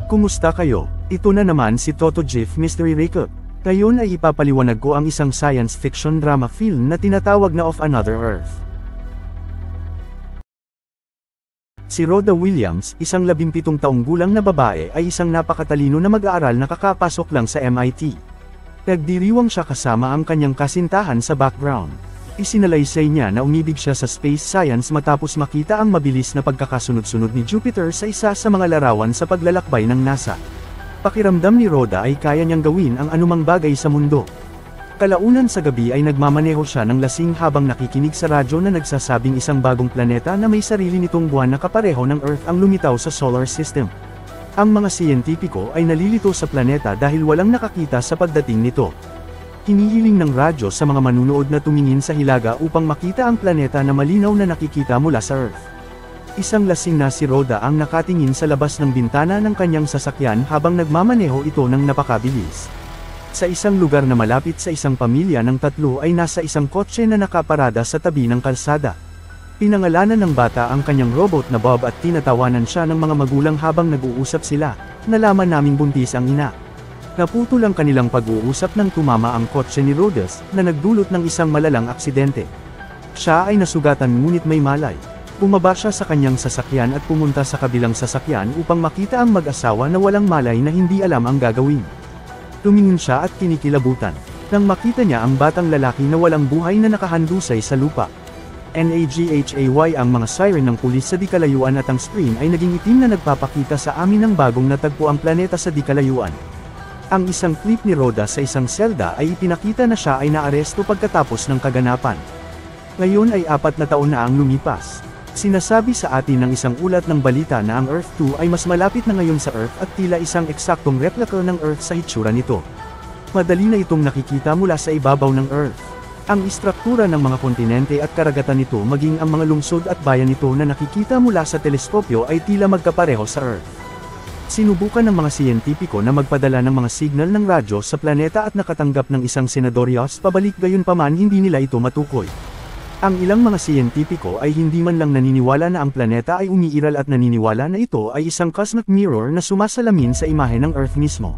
Kumusta kayo? Ito na naman si Toto Jiff Mystery Recap. Ngayon ay ipapaliwanag ko ang isang science fiction drama film na tinatawag na Of Another Earth. Si Rhoda Williams, isang 17 taong gulang na babae ay isang napakatalino na mag-aaral na kakapasok lang sa MIT. Nagdiriwang siya kasama ang kanyang kasintahan sa background. Isinalaysay niya na umibig siya sa space science matapos makita ang mabilis na pagkakasunod-sunod ni Jupiter sa isa sa mga larawan sa paglalakbay ng NASA. Pakiramdam ni Rhoda ay kaya niyang gawin ang anumang bagay sa mundo. Kalaunan sa gabi ay nagmamaneho siya ng lasing habang nakikinig sa radyo na nagsasabing isang bagong planeta na may sarili nitong buwan na kapareho ng Earth ang lumitaw sa solar system. Ang mga siyentipiko ay nalilito sa planeta dahil walang nakakita sa pagdating nito. Hinihiling ng radyo sa mga manunood na tumingin sa hilaga upang makita ang planeta na malinaw na nakikita mula sa Earth. Isang lasing na si Rhoda ang nakatingin sa labas ng bintana ng kanyang sasakyan habang nagmamaneho ito ng napakabilis. Sa isang lugar na malapit sa isang pamilya ng tatlo ay nasa isang kotse na nakaparada sa tabi ng kalsada. Pinangalanan ng bata ang kanyang robot na Bob at tinatawanan siya ng mga magulang habang nag-uusap sila. Nalaman naming buntis ang ina. Naputol ang kanilang pag-uusap nang tumama ang kotse ni Rhodes, na nagdulot ng isang malalang aksidente. Siya ay nasugatan ngunit may malay. Bumaba siya sa kanyang sasakyan at pumunta sa kabilang sasakyan upang makita ang mag-asawa na walang malay na hindi alam ang gagawin. Tumingin siya at kinikilabutan. Nang makita niya ang batang lalaki na walang buhay na nakahandusay sa lupa. NAGHAY ang mga siren ng pulis sa di-kalayuan at ang screen ay naging itim na nagpapakita sa amin ng bagong natagpo ang planeta sa di-kalayuan. Ang isang clip ni Rhoda sa isang selda ay ipinakita na siya ay naaresto pagkatapos ng kaganapan. Ngayon ay 4 na taon na ang lumipas. Sinasabi sa atin ng isang ulat ng balita na ang Earth 2 ay mas malapit na ngayon sa Earth at tila isang eksaktong replika ng Earth sa hitsura nito. Madali na itong nakikita mula sa ibabaw ng Earth. Ang istruktura ng mga kontinente at karagatan nito maging ang mga lungsod at bayan nito na nakikita mula sa teleskopyo ay tila magkapareho sa Earth. Sinubukan ng mga siyentipiko na magpadala ng mga signal ng radyo sa planeta at nakatanggap ng isang senadoryos pabalik gayunpaman hindi nila ito matukoy. Ang ilang mga siyentipiko ay hindi man lang naniniwala na ang planeta ay umiiral at naniniwala na ito ay isang cosmic mirror na sumasalamin sa imahe ng Earth mismo.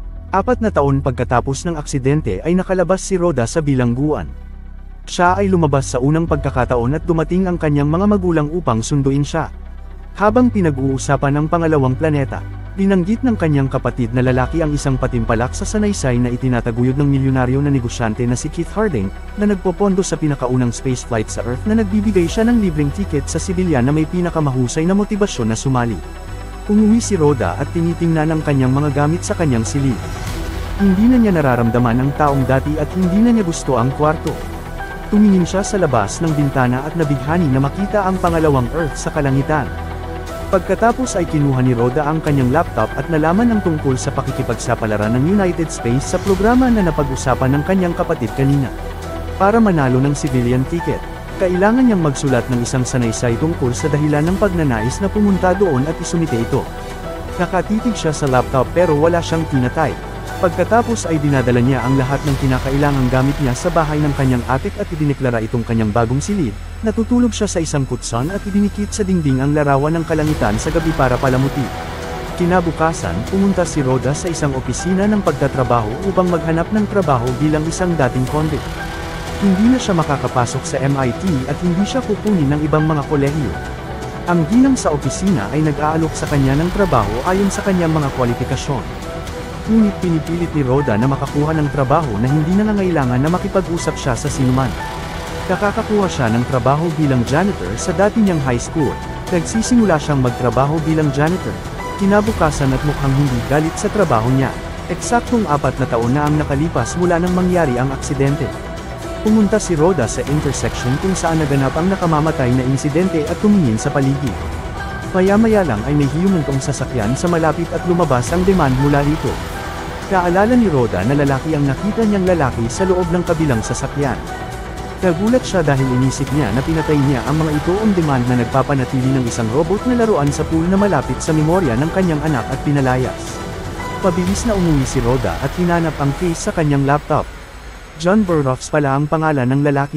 4 na taon pagkatapos ng aksidente ay nakalabas si Rhoda sa bilangguan. Siya ay lumabas sa unang pagkakataon at dumating ang kanyang mga magulang upang sunduin siya. Habang pinag-uusapan ang pangalawang planeta, binanggit ng kanyang kapatid na lalaki ang isang patimpalak sa sanaysay na itinataguyod ng milyonaryo na negosyante na si Keith Harding, na nagpopondo sa pinakaunang spaceflight sa Earth na nagbibigay siya ng libreng tiket sa sibilyan na may pinakamahusay na motibasyon na sumali. Umuwi si Rhoda at tinitingnan ang kanyang mga gamit sa kanyang silid. Hindi na niya nararamdaman ang taong dati at hindi na niya gusto ang kwarto. Tumingin siya sa labas ng bintana at nabighani na makita ang pangalawang Earth sa kalangitan. Pagkatapos ay kinuha ni Rhoda ang kanyang laptop at nalaman ang tungkol sa pakikipagsapalaran ng United Space sa programa na napag-usapan ng kanyang kapatid kanina. Para manalo ng civilian ticket, kailangan niyang magsulat ng isang sanaysay tungkol sa dahilan ng pagnanais na pumunta doon at isumite ito. Nakatitig siya sa laptop pero wala siyang tinatype. Pagkatapos ay dinadala niya ang lahat ng kinakailangang gamit niya sa bahay ng kanyang atik at idineklara itong kanyang bagong silid. Natutulog siya sa isang kutson at idinikit sa dingding ang larawan ng kalangitan sa gabi para palamuti. Kinabukasan, pumunta si Rhoda sa isang opisina ng pagtatrabaho upang maghanap ng trabaho bilang isang dating convict. Hindi na siya makakapasok sa MIT at hindi siya kukunin ng ibang mga kolehiyo. Ang ginang sa opisina ay nag-aalok sa kanya ng trabaho ayon sa kanyang mga kwalifikasyon. Ngunit pinipilit ni Rhoda na makakuha ng trabaho na hindi nangangailangan na makipag-usap siya sa sinuman. Nakakakuha siya ng trabaho bilang janitor sa dati niyang high school. Nagsisimula siyang magtrabaho bilang janitor. Kinabukasan at mukhang hindi galit sa trabaho niya. Eksaktong 4 na taon na ang nakalipas mula nang mangyari ang aksidente. Pumunta si Rhoda sa intersection kung saan naganap ang nakamamatay na insidente at tumingin sa paligid. Maya-maya lang ay may hiyumantong sasakyan sa malapit at lumabas ang demand mula rito. Naalala ni Rhoda na lalaki ang nakita niyang lalaki sa loob ng kabilang sasakyan. Nagulat siya dahil inisip niya na pinatay niya ang mga ito on demand na nagpapanatili ng isang robot na laruan sa pool na malapit sa memorya ng kanyang anak at pinalayas. Pabilis na umuwi si Rhoda at hinanap ang case sa kanyang laptop. John Burroughs pala ang pangalan ng lalaki.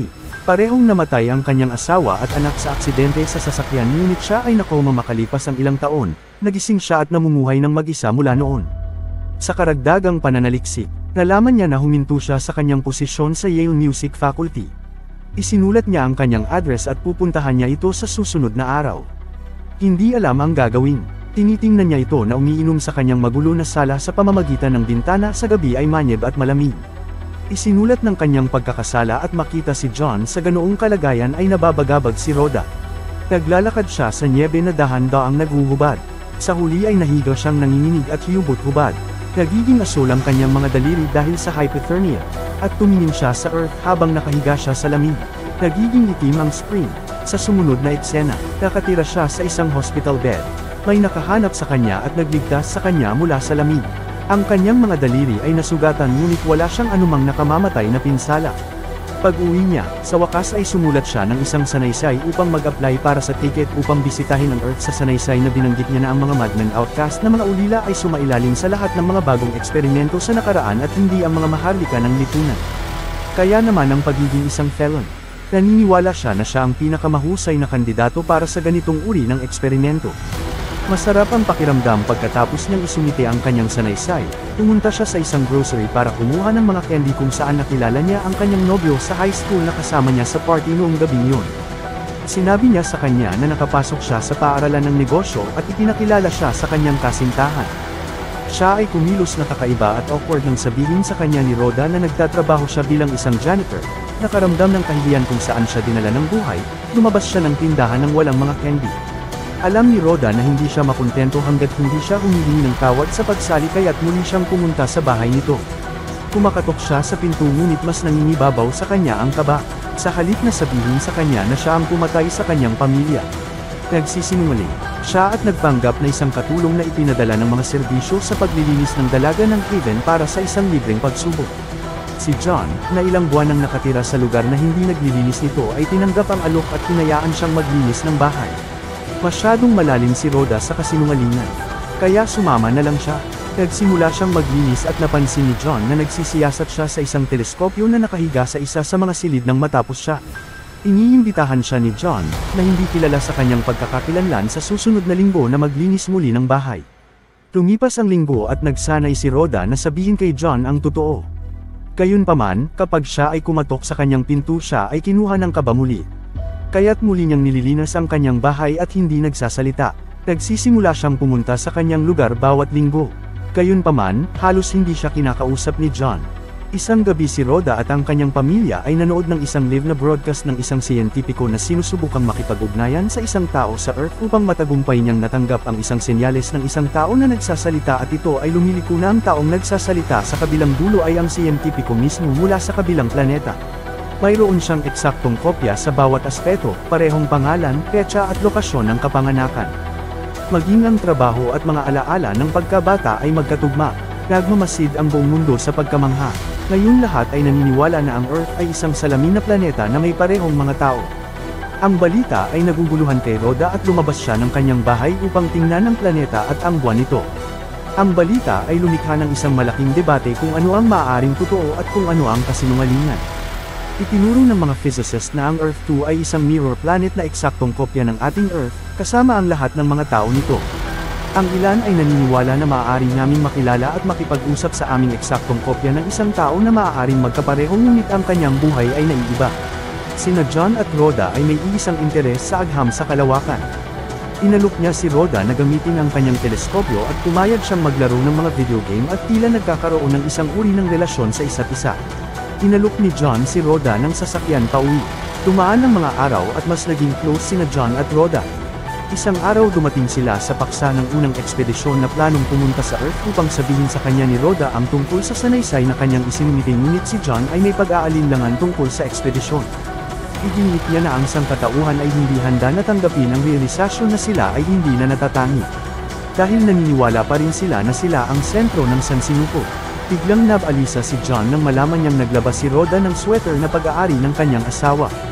Parehong namatay ang kanyang asawa at anak sa aksidente sa sasakyan ngunit siya ay nakoma makalipas ang ilang taon, nagising siya at namumuhay ng mag-isa mula noon. Sa karagdagang pananaliksik, nalaman niya na huminto siya sa kanyang posisyon sa Yale Music Faculty. Isinulat niya ang kanyang address at pupuntahan niya ito sa susunod na araw. Hindi alam ang gagawin. Tinitingnan niya ito na umiinom sa kanyang magulo na sala sa pamamagitan ng bintana sa gabi ay manyeb at malamig. Isinulat ng kanyang pagkakasala at makita si John sa ganoong kalagayan ay nababagabag si Rhoda. Naglalakad siya sa nyebe na dahan-daang naghuhubad. Sa huli ay nahiga siyang nanginginig at hiyubot-hubad. Nagiging asul ang kanyang mga daliri dahil sa hypothermia, at tumingin siya sa earth habang nakahiga siya sa lamig. Nagiging itim ang spring. Sa sumunod na eksena, nakatira siya sa isang hospital bed. May nakahanap sa kanya at nagligtas sa kanya mula sa lamig. Ang kanyang mga daliri ay nasugatan ngunit wala siyang anumang nakamamatay na pinsala. Pag-uwi niya, sa wakas ay sumulat siya ng isang sanaysay upang mag-apply para sa ticket upang bisitahin ang Earth sa sanaysay na binanggit niya na ang mga madman outcast na mga ulila ay sumailalim sa lahat ng mga bagong eksperimento sa nakaraan at hindi ang mga maharlika ng lipunan. Kaya naman ang pagiging isang felon. Naniniwala siya na siya ang pinakamahusay na kandidato para sa ganitong uri ng eksperimento. Masarap ang pakiramdam pagkatapos niyang isumite ang kanyang sanaysay. Pumunta siya sa isang grocery para kumuha ng mga candy kung saan nakilala niya ang kanyang nobyo sa high school na kasama niya sa party noong gabing yun. Sinabi niya sa kanya na nakapasok siya sa paaralan ng negosyo at ipinakilala siya sa kanyang kasintahan. Siya ay kumilos na kakaiba at awkward nang sabihin sa kanya ni Rhoda na nagtatrabaho siya bilang isang janitor. Nakaramdam ng kahihiyan kung saan siya dinala ng buhay, lumabas siya ng tindahan ng walang mga candy. Alam ni Rhoda na hindi siya makontento hanggat hindi siya humihingi ng tawad sa pagsali kaya't muli siyang pumunta sa bahay nito. Kumakatok siya sa pinto ngunit mas nangingibabaw sa kanya ang kaba, sa halip na sabihin sa kanya na siya ang pumatay sa kanyang pamilya. Nagsisinungaling siya at nagpanggap na isang katulong na ipinadala ng mga serbisyo sa paglilinis ng dalaga ng Haven para sa isang libreng pagsubok. Si John, na ilang buwan nang nakatira sa lugar na hindi naglilinis nito ay tinanggap ang alok at hinayaan siyang maglinis ng bahay. Masyadong malalim si Rhoda sa kasinungalingan. Kaya sumama na lang siya. Nagsimula siyang maglinis at napansin ni John na nagsisiyasat siya sa isang teleskopyo na nakahiga sa isa sa mga silid nang matapos siya. Iniimbitahan siya ni John, na hindi kilala sa kanyang pagkakakilanlan sa susunod na linggo na maglinis muli ng bahay. Lumipas ang linggo at nagsanay si Rhoda na sabihin kay John ang totoo. Gayunpaman, kapag siya ay kumatok sa kanyang pinto siya ay kinuha ng kaba muli. Kaya't muli niyang nililinas ang kanyang bahay at hindi nagsasalita. Nagsisimula siyang pumunta sa kanyang lugar bawat linggo. Gayunpaman, halos hindi siya kinakausap ni John. Isang gabi si Rhoda at ang kanyang pamilya ay nanood ng isang live na broadcast ng isang siyentipiko na sinusubukang makipag-ugnayan sa isang tao sa Earth upang matagumpay niyang natanggap ang isang senyales ng isang tao na nagsasalita at ito ay lumiliko na ang taong nagsasalita sa kabilang dulo ay ang siyentipiko mismo mula sa kabilang planeta. Mayroon siyang eksaktong kopya sa bawat aspeto, parehong pangalan, petsa at lokasyon ng kapanganakan. Maging ang trabaho at mga alaala ng pagkabata ay magkatugma. Nagmamasid ang buong mundo sa pagkamangha. Ngayong lahat ay naniniwala na ang Earth ay isang salamin na planeta na may parehong mga tao. Ang balita ay naguguluhan kay Rhoda at lumabas siya ng kanyang bahay upang tingnan ang planeta at ang buwan nito. Ang balita ay lumikha ng isang malaking debate kung ano ang maaaring totoo at kung ano ang kasinungalingan. Itinuro ng mga physicists na ang Earth 2 ay isang mirror planet na eksaktong kopya ng ating Earth, kasama ang lahat ng mga tao nito. Ang ilan ay naniniwala na maaari naming makilala at makipag-usap sa aming eksaktong kopya ng isang tao na maaaring magkapareho ngunit ang kanyang buhay ay naiiba. Sina John at Rhoda ay may iisang interes sa agham sa kalawakan. Inalok niya si Rhoda na gamitin ang kanyang teleskopyo at pumayag siyang maglaro ng mga video game at tila nagkakaroon ng isang uri ng relasyon sa isa't isa. Inalok ni John si Rhoda ng sasakyan pauwi. Tumaan ang mga araw at mas naging close sina John at Rhoda. Isang araw dumating sila sa paksa ng unang ekspedisyon na planong pumunta sa Earth upang sabihin sa kanya ni Rhoda ang tungkol sa sanaysay na kanyang isinumite ngunit si John ay may pag-aalinlangan tungkol sa ekspedisyon. Iginit niya na ang sangkatauhan ay hindi handa na tanggapin ang realisasyon na sila ay hindi na natatangi. Dahil naniniwala pa rin sila na sila ang sentro ng sansinuko. Biglang nabalisa si John nang malaman niyang naglabas si Rhoda ng sweater na pag-aari ng kanyang asawa.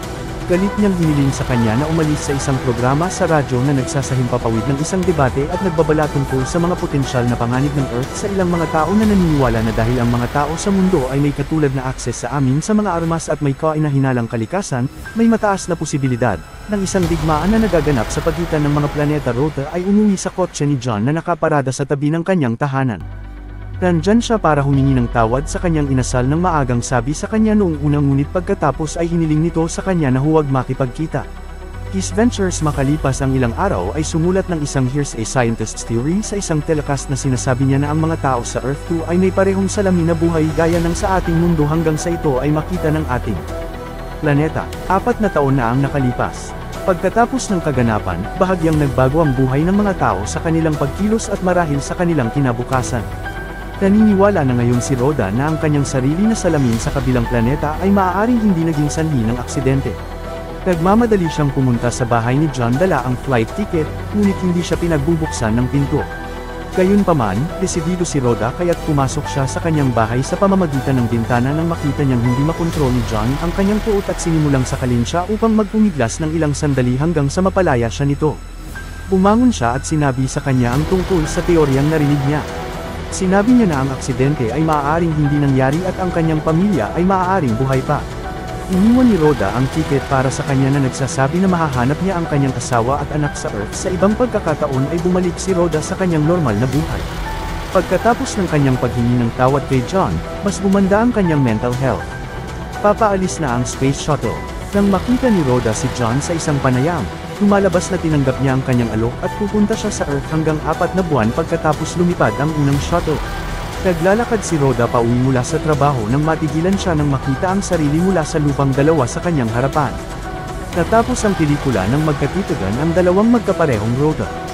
Galit niyang hiniling sa kanya na umalis sa isang programa sa radyo na nagsasahimpapawid ng isang debate at nagbabala tungkol sa mga potensyal na panganib ng Earth sa ilang mga tao na naniniwala na dahil ang mga tao sa mundo ay may katulad na akses sa amin sa mga armas at may kainahinalang kalikasan, may mataas na posibilidad ng isang digmaan na nagaganap sa pagitan ng mga planeta Rota ay umuwi sa kotse ni John na nakaparada sa tabi ng kanyang tahanan. Nandyan siya para humingi ng tawad sa kanyang inasal ng maagang sabi sa kanya noong unang ngunit pagkatapos ay hiniling nito sa kanya na huwag makipagkita. His ventures makalipas ang ilang araw ay sumulat ng isang Here's a Scientist's Theory sa isang telecast na sinasabi niya na ang mga tao sa Earth 2 ay may parehong salamin na buhay gaya ng sa ating mundo hanggang sa ito ay makita ng ating planeta. 4 na taon na ang nakalipas. Pagkatapos ng kaganapan, bahagyang nagbago ang buhay ng mga tao sa kanilang pagkilos at marahil sa kanilang kinabukasan. Naniniwala na ngayon si Rhoda na ang kanyang sarili na salamin sa kabilang planeta ay maaaring hindi naging sanhi ng aksidente. Nagmamadali siyang pumunta sa bahay ni John dala ang flight ticket, ngunit hindi siya pinagbubuksan ng pinto. Gayunpaman, desidido si Rhoda kaya't pumasok siya sa kanyang bahay sa pamamagitan ng bintana nang makita niyang hindi makontrol ni John ang kanyang puot at sinimulang sakalin siya upang magpumiglas ng ilang sandali hanggang sa mapalaya siya nito. Bumangon siya at sinabi sa kanya ang tungkol sa teoryang narinig niya. Sinabi niya na ang aksidente ay maaaring hindi nangyari at ang kanyang pamilya ay maaaring buhay pa. Iniwan ni Rhoda ang ticket para sa kanya na nagsasabi na mahahanap niya ang kanyang asawa at anak sa Earth. Sa ibang pagkakataon ay bumalik si Rhoda sa kanyang normal na buhay. Pagkatapos ng kanyang paghingi ng tawad kay John, mas bumanda ang kanyang mental health. Papaalis na ang space shuttle. Nang makita ni Rhoda si John sa isang panayam, lumalabas na tinanggap niya ang kanyang alok at pupunta siya sa Earth hanggang 4 na buwan pagkatapos lumipad ang unang shuttle. Naglalakad si Rhoda pauwi mula sa trabaho nang matigilan siya nang makita ang sarili mula sa lupang dalawa sa kanyang harapan. Natapos ang pelikula nang magkatitagan ang dalawang magkaparehong Rhoda.